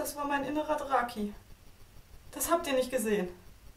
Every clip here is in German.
das war mein innerer Draki. Das habt ihr nicht gesehen.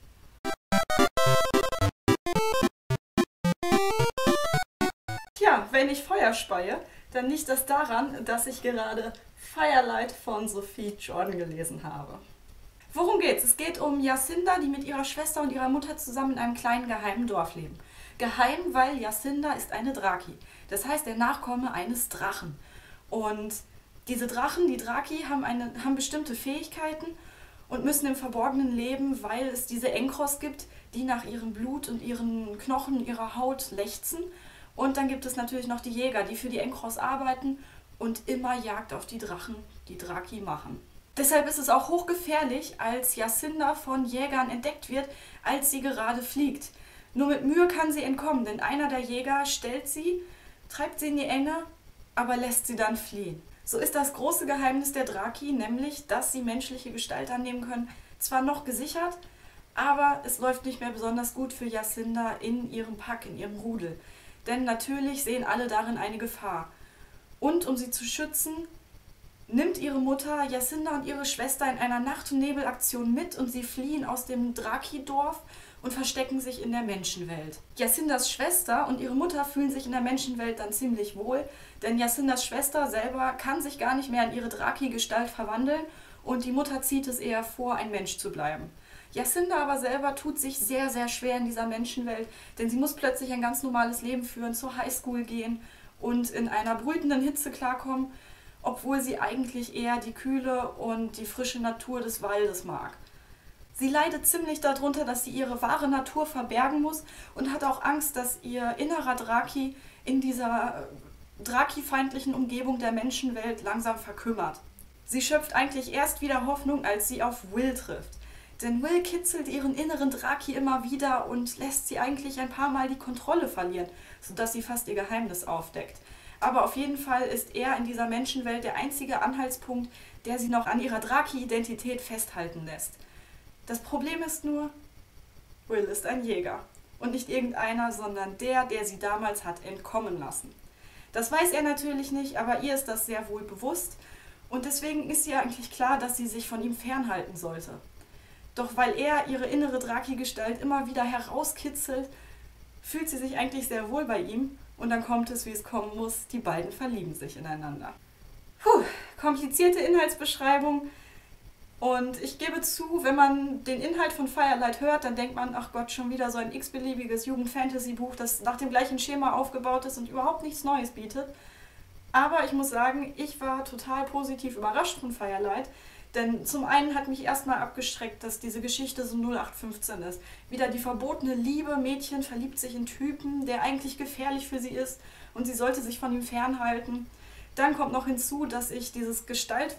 Tja, wenn ich Feuer speie, dann liegt das daran, dass ich gerade Firelight von Sophie Jordan gelesen habe. Worum geht's? Es geht um Jacinda, die mit ihrer Schwester und ihrer Mutter zusammen in einem kleinen geheimen Dorf leben. Geheim, weil Jacinda ist eine Draki. Das heißt, der Nachkomme eines Drachen. Und diese Drachen, die Draki, haben bestimmte Fähigkeiten und müssen im Verborgenen leben, weil es diese Enkros gibt, die nach ihrem Blut und ihren Knochen, ihrer Haut lechzen. Und dann gibt es natürlich noch die Jäger, die für die Enkros arbeiten und immer Jagd auf die Drachen, die Draki machen. Deshalb ist es auch hochgefährlich, als Jacinda von Jägern entdeckt wird, als sie gerade fliegt. Nur mit Mühe kann sie entkommen, denn einer der Jäger stellt sie, treibt sie in die Enge, aber lässt sie dann fliehen. So ist das große Geheimnis der Draki, nämlich, dass sie menschliche Gestalt annehmen können. Zwar noch gesichert, aber es läuft nicht mehr besonders gut für Jacinda in ihrem Pack, in ihrem Rudel. Denn natürlich sehen alle darin eine Gefahr. Und um sie zu schützen, nimmt ihre Mutter Jacinda und ihre Schwester in einer Nacht- und Nebelaktion mit und sie fliehen aus dem Draki-Dorf und verstecken sich in der Menschenwelt. Jacindas Schwester und ihre Mutter fühlen sich in der Menschenwelt dann ziemlich wohl, denn Jacindas Schwester selber kann sich gar nicht mehr in ihre Draki-Gestalt verwandeln und die Mutter zieht es eher vor, ein Mensch zu bleiben. Jacinda aber selber tut sich sehr, sehr schwer in dieser Menschenwelt, denn sie muss plötzlich ein ganz normales Leben führen, zur Highschool gehen und in einer brütenden Hitze klarkommen, obwohl sie eigentlich eher die Kühle und die frische Natur des Waldes mag. Sie leidet ziemlich darunter, dass sie ihre wahre Natur verbergen muss und hat auch Angst, dass ihr innerer Draki in dieser Draki-feindlichen Umgebung der Menschenwelt langsam verkümmert. Sie schöpft eigentlich erst wieder Hoffnung, als sie auf Will trifft. Denn Will kitzelt ihren inneren Draki immer wieder und lässt sie eigentlich ein paar Mal die Kontrolle verlieren, sodass sie fast ihr Geheimnis aufdeckt. Aber auf jeden Fall ist er in dieser Menschenwelt der einzige Anhaltspunkt, der sie noch an ihrer Draki-Identität festhalten lässt. Das Problem ist nur, Will ist ein Jäger. Und nicht irgendeiner, sondern der sie damals hat entkommen lassen. Das weiß er natürlich nicht, aber ihr ist das sehr wohl bewusst. Und deswegen ist ihr eigentlich klar, dass sie sich von ihm fernhalten sollte. Doch weil er ihre innere Draki-Gestalt immer wieder herauskitzelt, fühlt sie sich eigentlich sehr wohl bei ihm. Und dann kommt es, wie es kommen muss. Die beiden verlieben sich ineinander. Komplizierte Inhaltsbeschreibung. Und ich gebe zu, wenn man den Inhalt von Firelight hört, dann denkt man, ach Gott, schon wieder so ein x-beliebiges Jugend-Fantasy-Buch, das nach dem gleichen Schema aufgebaut ist und überhaupt nichts Neues bietet. Aber ich muss sagen, ich war total positiv überrascht von Firelight. Denn zum einen hat mich erstmal abgeschreckt, dass diese Geschichte so 0815 ist. Wieder die verbotene Liebe, Mädchen verliebt sich in Typen, der eigentlich gefährlich für sie ist und sie sollte sich von ihm fernhalten. Dann kommt noch hinzu, dass ich dieses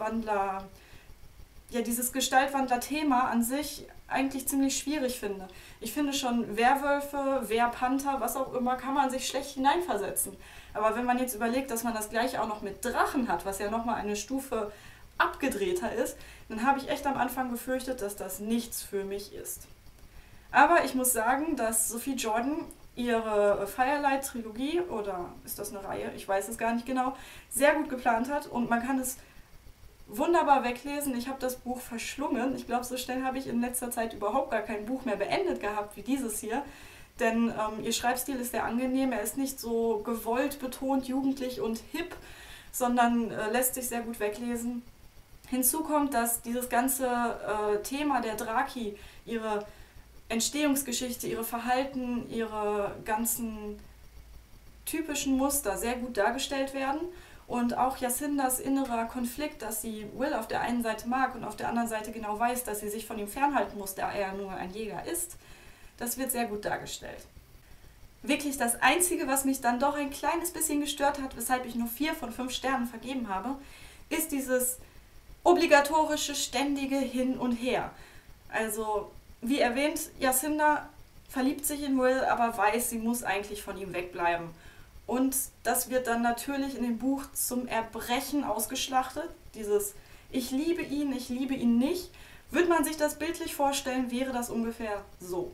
Gestaltwandler-Thema an sich eigentlich ziemlich schwierig finde. Ich finde schon, Werwölfe, Wehrpanther, was auch immer, kann man sich schlecht hineinversetzen. Aber wenn man jetzt überlegt, dass man das gleiche auch noch mit Drachen hat, was ja nochmal eine Stufe abgedrehter ist, dann habe ich echt am Anfang befürchtet, dass das nichts für mich ist. Aber ich muss sagen, dass Sophie Jordan ihre Firelight-Trilogie, oder ist das eine Reihe, ich weiß es gar nicht genau, sehr gut geplant hat und man kann es wunderbar weglesen. Ich habe das Buch verschlungen. Ich glaube, so schnell habe ich in letzter Zeit überhaupt gar kein Buch mehr beendet gehabt wie dieses hier. Denn ihr Schreibstil ist sehr angenehm. Er ist nicht so gewollt, betont, jugendlich und hip, sondern lässt sich sehr gut weglesen. Hinzu kommt, dass dieses ganze Thema der Draki, ihre Entstehungsgeschichte, ihre Verhalten, ihre ganzen typischen Muster sehr gut dargestellt werden. Und auch Jacindas innerer Konflikt, dass sie Will auf der einen Seite mag und auf der anderen Seite genau weiß, dass sie sich von ihm fernhalten muss, da er nur ein Jäger ist, das wird sehr gut dargestellt. Wirklich das Einzige, was mich dann doch ein kleines bisschen gestört hat, weshalb ich nur 4 von 5 Sternen vergeben habe, ist dieses obligatorische, ständige Hin und Her. Also, wie erwähnt, Jacinda verliebt sich in Will, aber weiß, sie muss eigentlich von ihm wegbleiben. Und das wird dann natürlich in dem Buch zum Erbrechen ausgeschlachtet. Dieses ich liebe ihn nicht. Würde man sich das bildlich vorstellen, wäre das ungefähr so.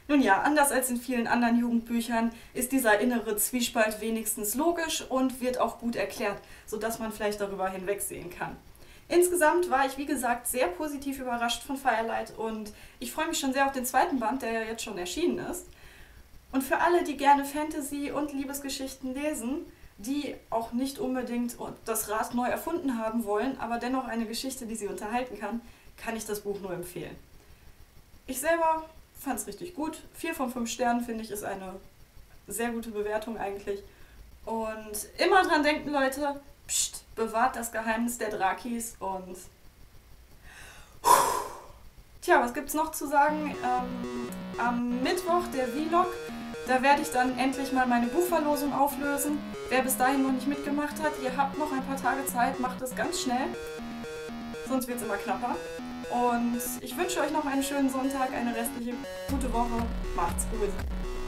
Nun ja, anders als in vielen anderen Jugendbüchern ist dieser innere Zwiespalt wenigstens logisch und wird auch gut erklärt, sodass man vielleicht darüber hinwegsehen kann. Insgesamt war ich, wie gesagt, sehr positiv überrascht von Firelight und ich freue mich schon sehr auf den zweiten Band, der ja jetzt schon erschienen ist. Und für alle, die gerne Fantasy und Liebesgeschichten lesen, die auch nicht unbedingt das Rad neu erfunden haben wollen, aber dennoch eine Geschichte, die sie unterhalten kann ich das Buch nur empfehlen. Ich selber fand es richtig gut. 4 von 5 Sternen, finde ich, ist eine sehr gute Bewertung eigentlich. Und immer dran denken, Leute, pst, bewahrt das Geheimnis der Drakis und... Tja, was gibt's noch zu sagen? Am Mittwoch, der Vlog, da werde ich dann endlich mal meine Buchverlosung auflösen. Wer bis dahin noch nicht mitgemacht hat, ihr habt noch ein paar Tage Zeit, macht es ganz schnell. Sonst wird es immer knapper. Und ich wünsche euch noch einen schönen Sonntag, eine restliche gute Woche. Macht's gut.